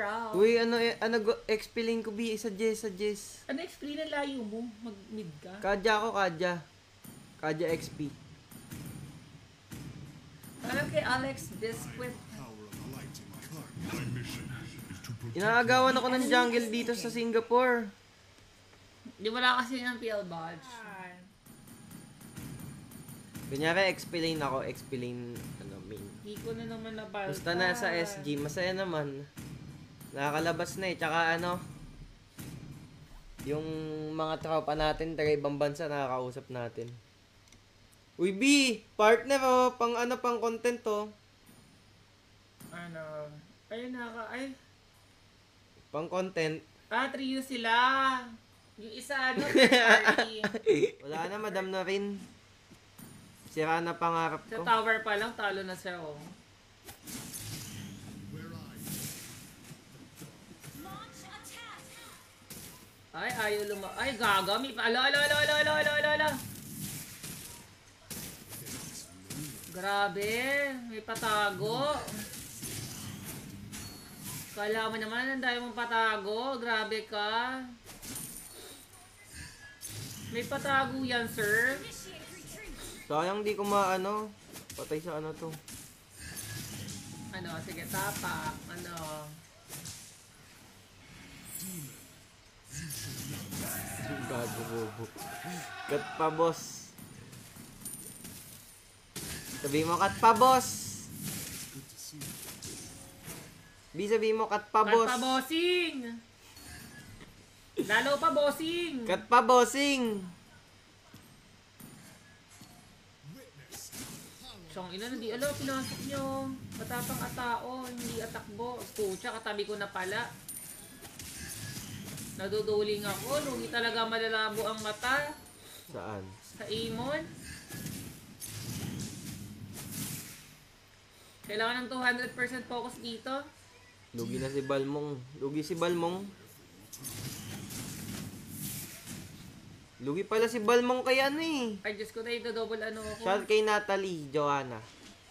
araw. Uy, explain ko, B. Suggest. Ano explain na layo mo? Mag-mid ka? Kaja ako, Kaja. Kaja XP. Parang kay Alex Biscuit. Inaagawan ako ng jungle dito sa Singapore. Di wala kasi ng PL badge. Kunyari, explain ako. Explain, main. Hindi ko na naman nabal. Basta na sa SG, masaya naman. Nakakalabas na eh. Tsaka yung mga tropa natin, taga ibang bansa, nakakausap natin. Uy, B! Partner oh! Pang content oh. Ayun Pang content. Trio sila. Yung isa, party. Wala na, madam na rin. Sira na pangarap ko. Sa tower pa lang, talo na siya oh. Ay, ayaw Ay, gaga. Ala. Grabe. May patago. Kala mo naman, ang dami mong patago. Grabe ka. May patago yan, sir. Sayang di ko patay sa to. Sige, tapak. Gago bobo. Cut pa, boss. Sabi mo, cut pa, boss. Sabi mo, cut pa, boss. Cut pa, bossing. Lalo pa, bossing. Cut pa, bossing. Siyang ina, hindi alam, pinasok nyo. Matapang atao, hindi atakbo. Pucha, katabi ko na pala. Naduduling ako, lugi talaga malalabo ang mata. Saan? Sa Amon. Kailangan ng 200% focus dito. Lugi na si Balmond. Lugi si Balmond. Lugi pala si Balmond kay eh. Ay, Diyos ko na ito, double ako. Shout kay Natalie, Joanna.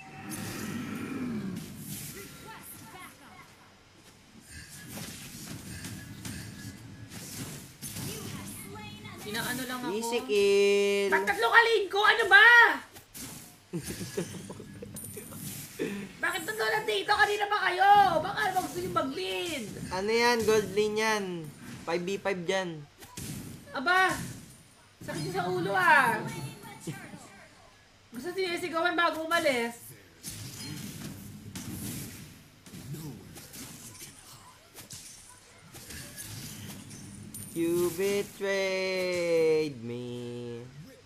Inaano lang ako. Easy kill. Ba't tatlo kaling ko? Ano ba? Bakit tatlo na dito? Kanina ba kayo? Baka naman gusto nyo mag-lead. Ano yan? Gold lane yan. 5v5 dyan. Aba! Sakit nyo sa ulo ah. Gusto sinisigawan bago umalis. You betrayed me.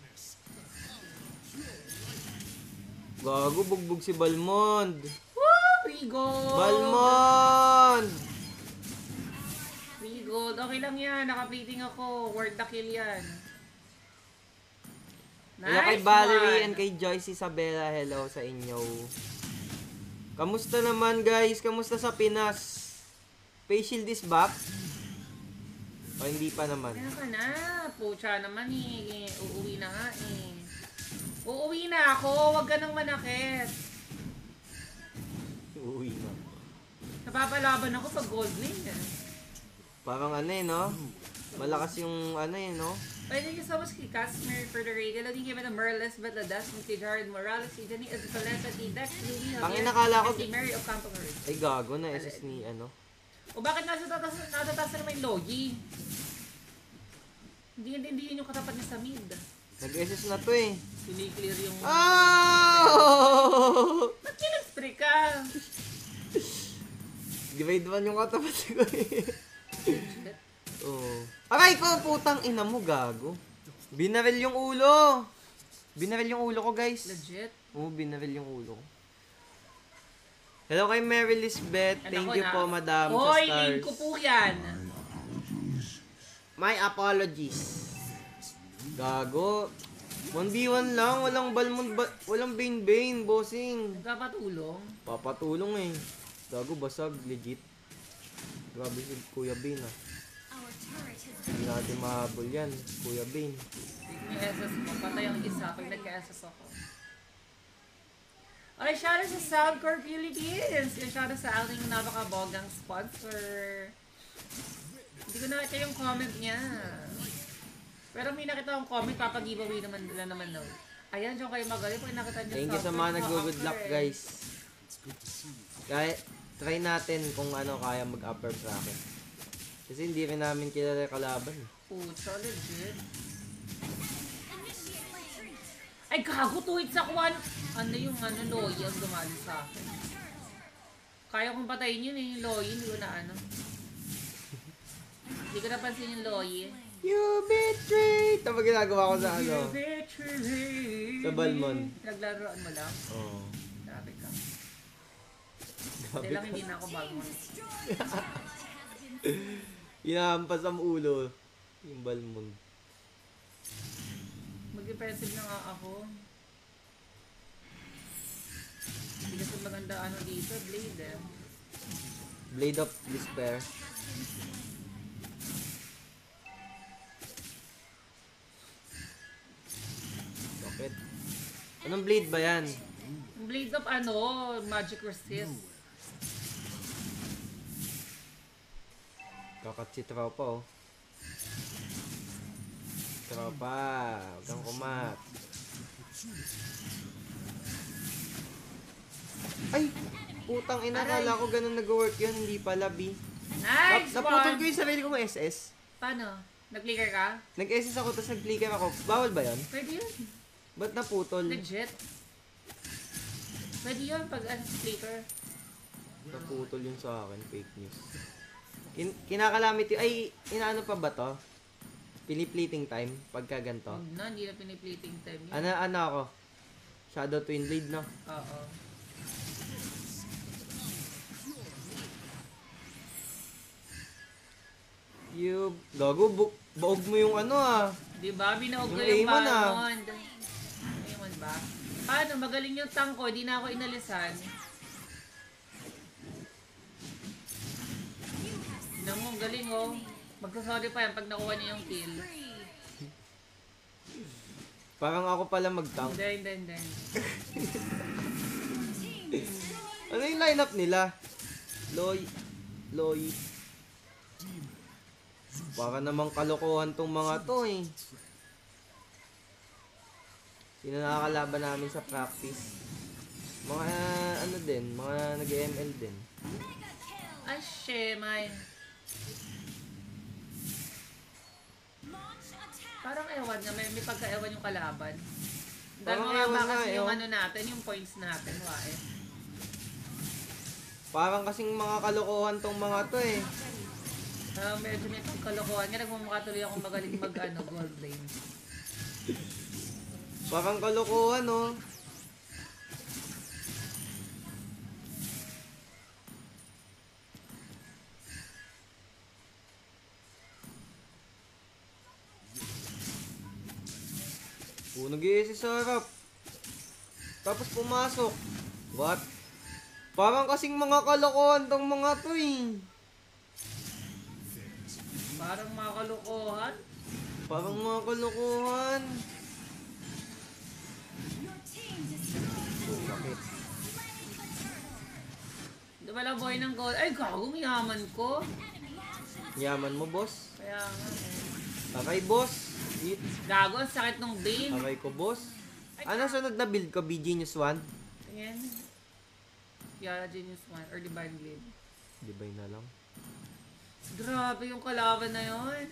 Gago, bugbog si Balmond. Woo! Pre-gold! Balmond! Pre-gold. Okay lang yan. Naka-plating ako. Worth the kill yan. Hello kay Valerie and kay Joyce Isabella. Hello sa inyo. Kamusta naman guys? Kamusta sa Pinas? Face shield is back? O hindi pa naman? Kaya ka na. Pucha naman eh. Uuwi na nga eh. Uuwi na ako. Huwag ka nang manakit. Uuwi na. Napapalaban ako pag gold lane eh. Parang no? Malakas yung no? Thank you so much kay Casmer for the radio. Lagi kay Madam Merles, Batladas, si Jared Morales, si Jenny Escaleta, si Dex, Louie, Pangin nakala ko. si Mary Ocampo Marie. Ay gago na SS ni O bakit nasa tatas na naman yung Logi? Hindi yung katapat niya sa mid. Nag-SS na to eh. Siniclear yung... Oh! Ba't kinag-spray ka? Grade 1 yung katapat ko eh. Oh. Aray ko, putang ina mo, gago. Binaril yung ulo. Binaril yung ulo ko, guys. Legit? Oo, binaril yung ulo ko. Hello kay Mary Lisbeth. Thank you po, madam. Hoy, sa stars. link ko po yan. My apologies. Gago. 1v1 lang. Walang balmond, walang bane, bossing. Nagpapatulong? Papatulong eh. Gago, basag. Legit. Grabe si Kuya Bane Hindi natin mahabol yan, Kuya Bane. May SS mo. Patay ang isa pag nagka-SS ako. Ay, shoutout sa Soundcore Philippines! Yung shoutout sa ating napakabogang sponsor. Hindi ko nakita yung comment niya. Pero may nakita akong comment, papag-giveaway naman nila naman daw. Ayan, dyan kayo magaling. Pag nakita niyo Thank you sa mga nag-good luck, guys. Kaya, try natin kung ano kaya mag-upper bracket. Kasi hindi rin namin kilala kalaban. Puta, legit. Ay, gago, 2 hits ako. Ano yung Loy ang dumali sa akin. Kaya kong patayin yun yung Loy, hindi ko na ano. Hindi ko napansin yung Loy. You betrayed! Ito ba ginagawa ko sa ano? You betrayed! Sa balmond. Naglaruan mo lang? Oo. Grabe ka. Grabe Hindi lang ka. hindi na ako balmond. Inahampas ang ulo. Yung balmond. Mag-defensive na nga ako. Hindi kasi maganda ano dito, blade eh. Blade of Despair. Bakit? Anong blade ba yan? Blade of ano, magic resist. Kakatsi tropa oh. Tropa, huwag kang kumat. Ay! Putang ina, kala ko ganun nag-work yun, hindi pala B. Nice Naputol one! ko yung sarili kong SS. Paano? Nag-clicker ka? Nag-SS ako, tapos nag-flicker ako. Bawal ba yun? Pwede yun. Ba't naputol? Legit. Pwede yun pag clicker. Naputol yun sa akin, fake news. Kinakalamit yun. Ay, inaano pa ba to? Piniplating time, pagka ganito. Huwag na, hindi na piniplating time yun. Ano ako? Shadow Twin Blade, no? Oo. You, gago, baog mo yung ano ah. Diba? Binaog ko Yung yung Aemon, balmond. Aemon ba? Paano? Magaling yung tank ko, di na ako inalisan. Tignan mo, galing oh. Magsasorry pa yan pag nakuha niya yung kill. Parang ako pala mag-tank. Hindi. Ano yung lineup nila? Loy. Para namang kalokohan tong mga to eh. Sino nakakalaban namin sa practice? Mga ano din, mga nag-ML din. Ay, shemay. Parang ewan nga, may pagka-ewan yung kalaban. Dahil Parang mga ewan ba nga, kasi yung ewan. ano natin, yung points natin, wae. Parang kasing mga kalokohan tong mga to eh. Medyo may pagkalokohan. Nga nagmumukha tuloy akong magaling gold lane. Parang kalokohan oh. Nag-i-SS sa harap. Tapos pumasok. What? Parang kasing mga kalokohan tong mga to eh. Parang mga kalokohan. Parang mga kalokohan. Bakit? Diba lang boy ng gold? Ay, gagong yaman ko. Yaman mo, boss? Kaya nga eh. Aray, boss. Gago, ang sakit ng bane. Aray ko, boss. Ano sunod na build ko? Genius 1? Ayan. Yara Genius 1 or Divine Blade. Divine na lang. Grabe yung kalaban na yun.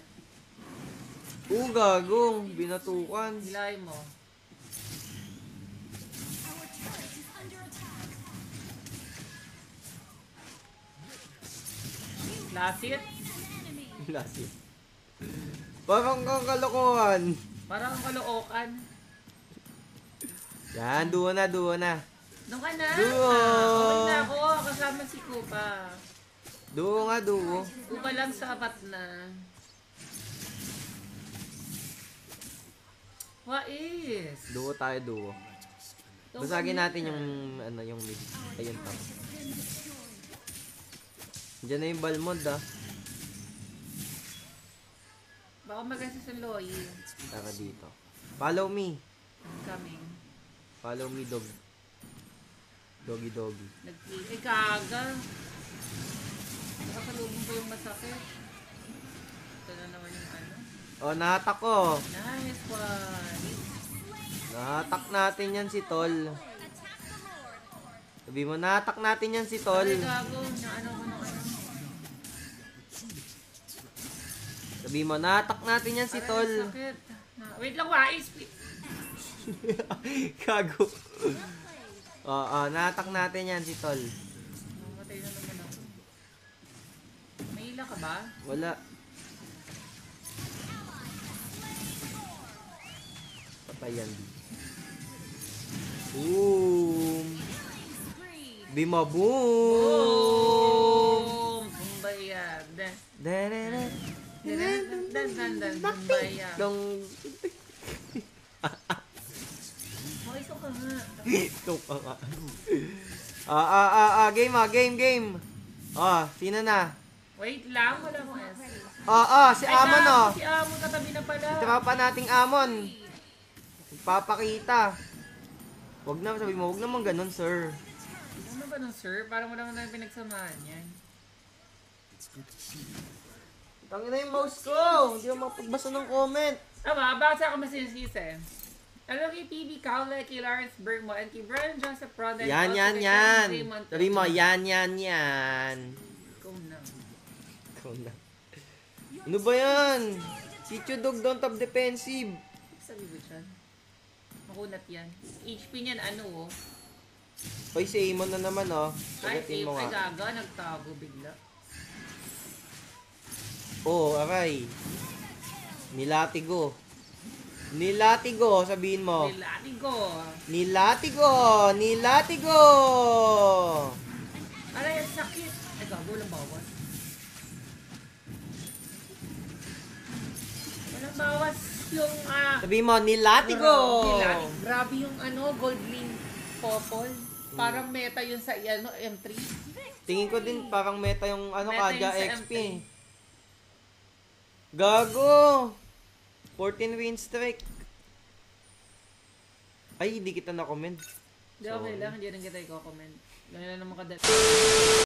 Gagong. Binatukan. Hilay mo. Last hit. Lasi. Parang kang kalokohan. Parang ang kalookan. Yan, duo na. Doon ka na. Duo. Okay na ako. Kasama si Kupa. Duo nga, duo. Kupa lang sapat na. Wais. Duo tayo, duo. Basagin natin yung, ano, yung mid. Ayun pa. Diyan na yung balmond ah. Baka mag-assist ang Loy. Tara dito. Follow me. Coming. Follow me, dog. Doggy. Nag-play. Eh, Kaga. Nakasalubong ko yung masakit. Ito na naman yung ano. Oh, nahatak ko. Nice one. Nahatak natin yan si Tol. Sabi mo, nahatak natin yan si Tol. Ay, gago. Ano ko ng ano. Sabi mo, nahatak natin yan si Tol. Aray, sakit. Wait lang, wais. Gago. Oo, nahatak natin yan si Tol. Mamatay na naman ako. May ila ka ba? Wala. Patay yan. Boom. Bima boom. Bumbayad. Dan. Bumbayad. Dong. Okay, so ka nga. Ito pa nga. Game. Sino na? Wait lang, wala akong S. Si Amon oh. Si Amon katabi na pala. Tropa nating Amon. Papakita. Wag na, sabi mo, wag naman ganun, sir. Ano ba nun, sir? Parang wala na pinagsamahan yan. Tangin na yung mouse ko. Hindi ako makapagbasa ng comment. Bakit ako masinisisi? Ano kay PB Kaula, kay Lawrence Bergmo, and kay Brian Joseph Prodan. Yan. Sabi mo, yan. Ikaw na. Ano ba yan? Chicho Dog, don't have defensive. Sabi ba dyan? Makunat yan. HP niyan ano oh. Oy, si Amon na naman oh. Ay, Sagutin mo nga. gaga, nagtago bigla. Aray. Nilatigo, sabihin mo. Nilatigo. Aray, ang sakit. Ay, gago, walang bawas. Walang bawas yung, Sabihin mo, nilatigo. Grabe yung gold ling popol. Parang meta yun sa M3. Tingin ko din parang meta yung Meta Kaja yun sa XP. M3. Gago. 14 win streak. Ay, hindi kita na-comment. Hindi, okay lang. Hindi rin kita i-comment. Ganyan lang naman ka